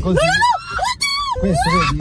così. Questo vedi?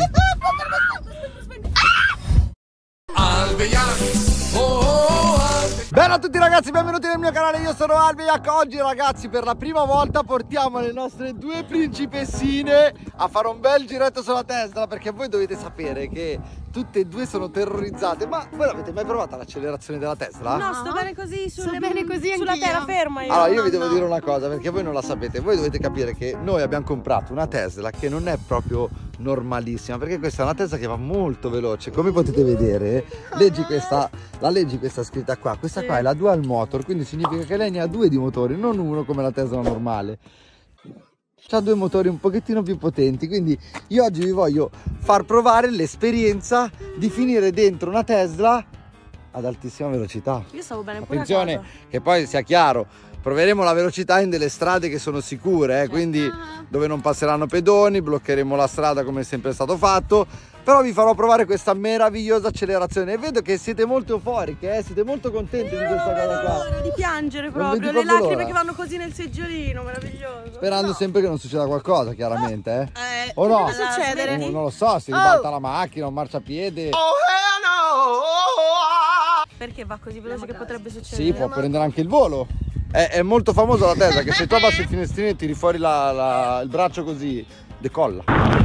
Bella a tutti ragazzi, benvenuti nel mio canale, io sono Albiac. Oggi ragazzi per la prima volta portiamo le nostre due principessine a fare un bel giretto sulla Tesla, perché voi dovete sapere che tutte e due sono terrorizzate. Ma voi l'avete mai provata l'accelerazione della Tesla? No, sto bene così, sto bene così sulla terraferma io. Allora io vi devo dire una cosa, perché voi non la sapete. Voi dovete capire che noi abbiamo comprato una Tesla che non è proprio normalissima, perché questa è una Tesla che va molto veloce. Come potete vedere, leggi questa scritta qua. Questa qua è la dual motor, quindi significa che lei ne ha due di motori, non uno come la Tesla normale. C'ha due motori un pochettino più potenti, quindi io oggi vi voglio far provare l'esperienza di finire dentro una Tesla ad altissima velocità. Io stavo bene pure. Attenzione, che poi sia chiaro, proveremo la velocità in delle strade che sono sicure, quindi dove non passeranno pedoni, bloccheremo la strada come è sempre stato fatto, però vi farò provare questa meravigliosa accelerazione e vedo che siete molto euforiche, siete molto contenti di questa cosa qua. Non vedo l'ora di piangere proprio, le lacrime che vanno così nel seggiolino, meraviglioso. Sperando sempre che non succeda qualcosa, chiaramente, o no? Che deve succedere? Non lo so, si ribalta la macchina, un marciapiede. Perché va così veloce che potrebbe succedere? Sì, può prendere anche il volo. È molto famosa la Tesla, che se tu abbassi il finestrino e tiri fuori il braccio così, decolla.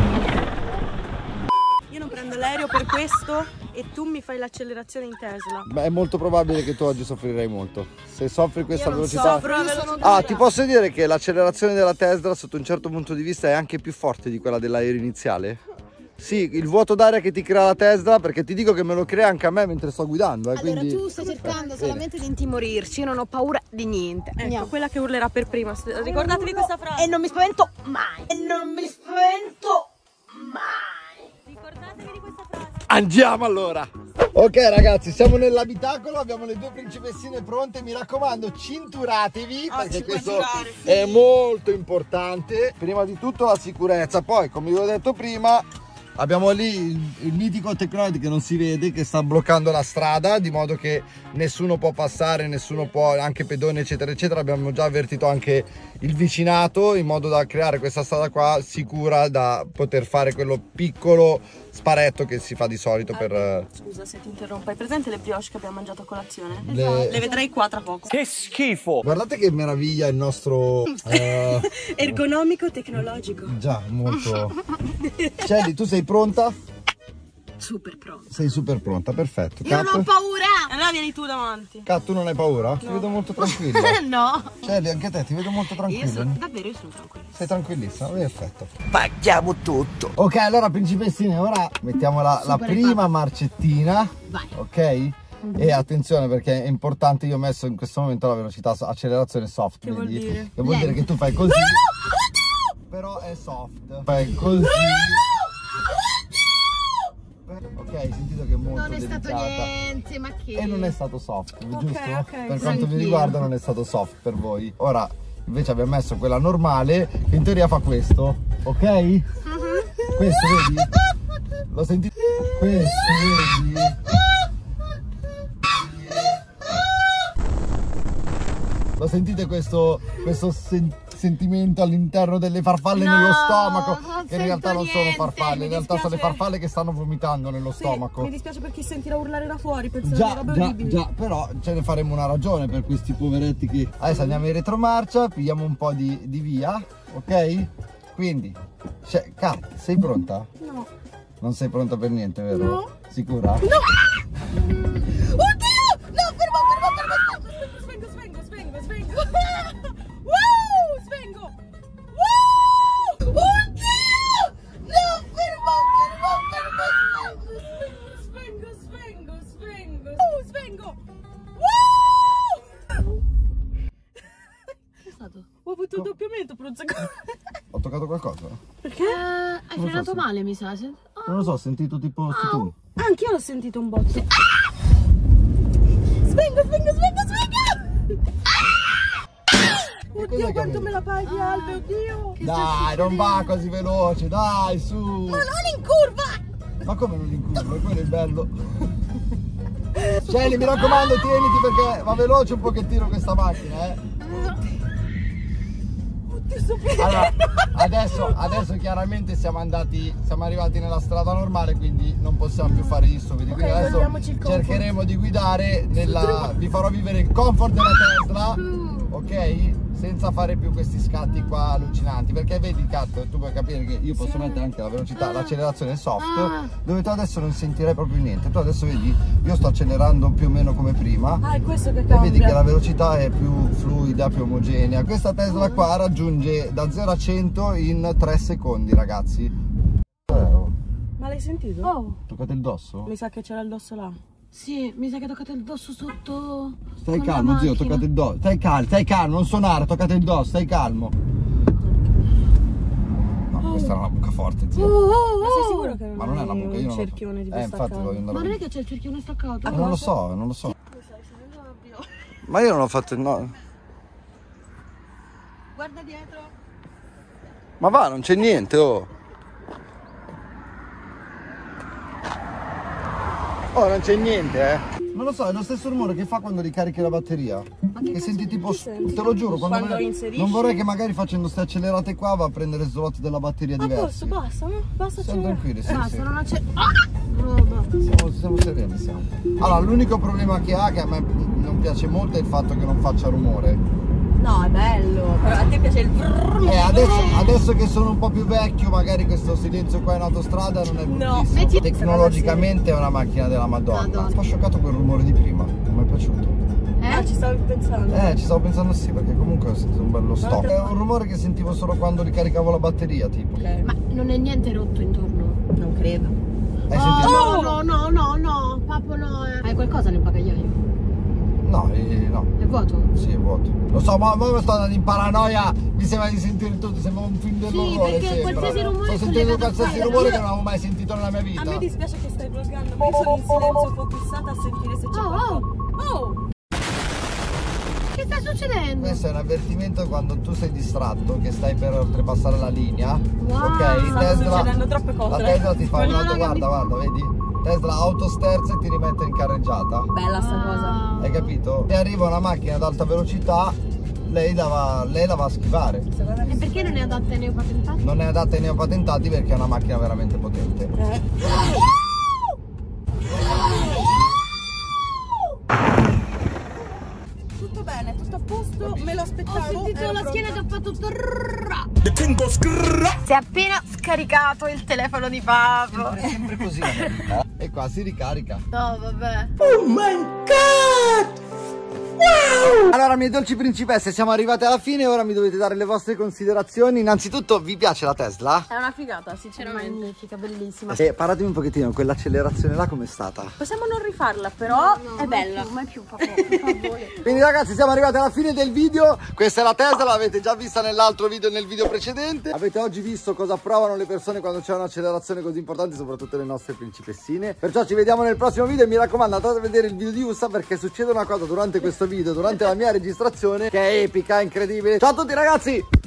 Io non prendo l'aereo per questo e tu mi fai l'accelerazione in Tesla. Beh, è molto probabile che tu oggi soffrirai molto. Se soffri questa velocità... Soffro, ti posso dire che l'accelerazione della Tesla sotto un certo punto di vista è anche più forte di quella dell'aereo iniziale. Sì, il vuoto d'aria che ti crea la Tesla, perché ti dico che me lo crea anche a me mentre sto guidando. Allora quindi... tu stai cercando solamente di intimorirci, io non ho paura di niente. Ecco, quella che urlerà per prima. Ricordatevi questa frase. E non mi spavento mai. E non mi spavento mai. Ricordatevi di questa frase. Andiamo allora! Ok ragazzi, siamo nell'abitacolo, abbiamo le due principessine pronte, mi raccomando cinturatevi perché questo è molto importante. Prima di tutto la sicurezza, poi come vi ho detto prima abbiamo lì il mitico Tecnoid che non si vede, che sta bloccando la strada di modo che nessuno può passare, nessuno può, anche pedoni eccetera eccetera. Abbiamo già avvertito anche il vicinato in modo da creare questa strada qua sicura da poter fare quello piccolo sparetto che si fa di solito per... Scusa se ti interrompo, hai presente le brioche che abbiamo mangiato a colazione? Le vedrei qua tra poco. Che schifo! Guardate che meraviglia il nostro... Ergonomico tecnologico. Già, molto... Shelly, tu sei pronta? Super pronto. Sei super pronta, perfetto. Io non ho paura. Allora vieni tu davanti. Kat, tu non hai paura? Ti vedo molto tranquilla. No. Shelly, anche te, ti vedo molto tranquilla. Davvero io sono tranquilla. Sei tranquillissima, perfetto. Paghiamo tutto! Ok, allora principessine, ora mettiamo la prima marcettina. Vai. Ok? E attenzione perché è importante, io ho messo in questo momento la velocità accelerazione soft. Che vuol dire? Che vuol dire che tu fai così. Però è soft. Fai così. Ok, hai sentito che è molto Non è delicata. stato niente, ma che... E non è stato soft, giusto? ok, Per quanto tranquillo. vi riguarda non è stato soft per voi. Ora invece abbiamo messo quella normale che in teoria fa questo, ok? Questo vedi? Lo sentite? Questo vedi? Lo sentite questo sentimento all'interno delle farfalle nello stomaco? Che in realtà non sono farfalle, in realtà sono le farfalle che stanno vomitando nello stomaco. Mi dispiace per chi sentirà urlare da fuori, penso che robe orribili. Già, però ce ne faremo una ragione per questi poveretti qui. Adesso andiamo in retromarcia, pigliamo un po' di via, ok? Quindi, Kat, sei pronta? No. Non sei pronta per niente, vero? No. Sicura? No! Oddio! No, fermo! Spengo! Wow! Spengo! Wow! Oddio! No, fermo! Spengo! Wow! Che è stato? Ho avuto il doppiamento per un secondo. Ho toccato qualcosa? Perché? Hai frenato male, mi sa. Non lo so, ho sentito tipo tu. Anch'io ho sentito un botto. Spengo! Oddio, quanto me la paghi, Albe, oddio! Dai, non va così veloce, dai, su! Ma non in curva! Ma come non in curva? Quello è il bello. Shelly, mi raccomando, tieniti perché va veloce un pochettino questa macchina, Allora, adesso chiaramente siamo arrivati nella strada normale, quindi non possiamo più fare gli stupidi. Quindi adesso cercheremo di guidare vi farò vivere il comfort della Tesla, ok? Senza fare più questi scatti qua allucinanti, perché vedi Kat, tu puoi capire che io posso mettere anche la velocità, l'accelerazione soft, dove tu adesso non sentirai proprio niente. Tu adesso vedi, io sto accelerando più o meno come prima, è questo che e cambia. vedi che la velocità è più fluida, più omogenea. Questa Tesla qua raggiunge da 0 a 100 in 3 secondi, ragazzi. Ma l'hai sentito? Toccate il dosso? Mi sa che c'era il dosso là. Sì, mi sa che toccate il dosso sotto. Stai calmo, zio, toccate il dosso. Stai calmo, non suonare, toccate il dosso, stai calmo. No, questa era una buca forte, zio. Ma sei sicuro che Ma non è una buca, io un non cerchione di infatti voglio andare. Ma non è che c'è il cerchione staccato? Non lo so. Ma io non ho fatto il no. Guarda dietro. Ma va, non c'è niente, oh. Oh, non c'è niente, eh. Non lo so, è lo stesso rumore che fa quando ricarichi la batteria. Che senti tipo, te lo giuro, quando inserisci? non vorrei che magari facendo ste accelerate qua va a prendere slot della batteria diversi. Basta, no? Basta, Siamo tranquilli, sì, sì. Non c'è. Siamo sereni, siamo. Allora, l'unico problema che ha, che a me non piace molto, è il fatto che non faccia rumore. No, è bello, però a te piace il Adesso che sono un po' più vecchio, magari questo silenzio qua in autostrada non è bruttissimo. Tecnologicamente è una macchina della Madonna. Ho scioccato quel rumore di prima, non mi è piaciuto. ci stavi pensando? Ci stavo pensando sì, perché comunque ho sentito un bello stop. È un rumore che sentivo solo quando ricaricavo la batteria, tipo. Okay. Ma non è niente rotto intorno? Non credo. Hai sentito? No, papà no. Hai qualcosa nel bagagliaio? No, no. È vuoto? Sì, è vuoto. Lo so, ma sto andando in paranoia. Mi sembra di sentire tutto, sembra un film dell'orrore. Sì, perché qualsiasi rumore. Sto sentendo qualsiasi rumore che non avevo mai sentito nella mia vita. A me dispiace che stai vloggando, ma io sono in silenzio focusata a sentire se c'è qualcosa. Che sta succedendo? Questo è un avvertimento quando tu sei distratto, che stai per oltrepassare la linea. Ok, stanno succedendo troppe cose. La Tesla ti fa un'auto, guarda, vedi? Tesla autosterza e ti rimette in carreggiata. Bella sta cosa. Hai capito? Se arriva una macchina ad alta velocità, lei la va a schivare. E perché non è adatta ai neopatentati? Non è adatta ai neopatentati perché è una macchina veramente potente. Tutto bene, tutto a posto, me lo aspettavo. Ho sentito la schiena che ha fatto Si è appena scaricato il telefono di Papo. È sempre così la mia vita. E qua si ricarica. No, vabbè. Oh my god! Wow! Allora, miei dolci principesse, siamo arrivati alla fine. Ora mi dovete dare le vostre considerazioni. Innanzitutto, vi piace la Tesla? È una figata, sinceramente. Magnifica, bellissima. E parlatemi un pochettino, quell'accelerazione là com'è stata? Possiamo non rifarla, però è bella. Mai più, papà, per favore. Quindi ragazzi, siamo arrivati alla fine del video. Questa è la Tesla, l'avete già vista nell'altro video e nel video precedente. Avete oggi visto cosa provano le persone quando c'è un'accelerazione così importante, soprattutto le nostre principessine. Perciò ci vediamo nel prossimo video e mi raccomando, andate a vedere il video di USA, perché succede una cosa durante questo video, durante la mia registrazione, che è epica, incredibile. Ciao a tutti ragazzi!